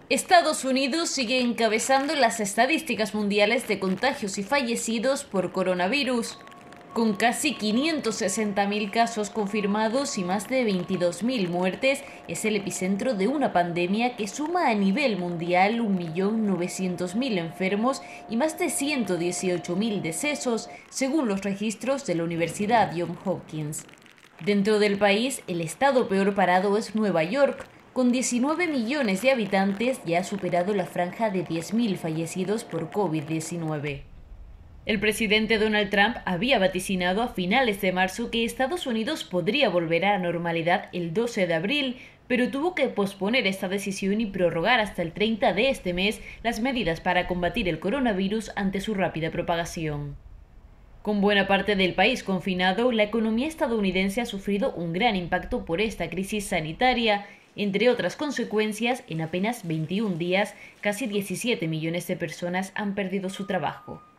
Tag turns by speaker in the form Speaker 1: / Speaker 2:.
Speaker 1: Estados Unidos sigue encabezando las estadísticas mundiales de contagios y fallecidos por coronavirus. Con casi 560.000 casos confirmados y más de 22.000 muertes, es el epicentro de una pandemia que suma a nivel mundial 1.900.000 enfermos y más de 118.000 decesos, según los registros de la Universidad Johns Hopkins. Dentro del país, el estado peor parado es Nueva York. Con 19 millones de habitantes ya ha superado la franja de 10.000 fallecidos por COVID-19. El presidente Donald Trump había vaticinado a finales de marzo que Estados Unidos podría volver a la normalidad el 12 de abril, pero tuvo que posponer esta decisión y prorrogar hasta el 30 de este mes las medidas para combatir el coronavirus ante su rápida propagación. Con buena parte del país confinado, la economía estadounidense ha sufrido un gran impacto por esta crisis sanitaria. Entre otras consecuencias, en apenas 21 días, casi 17 millones de personas han perdido su trabajo.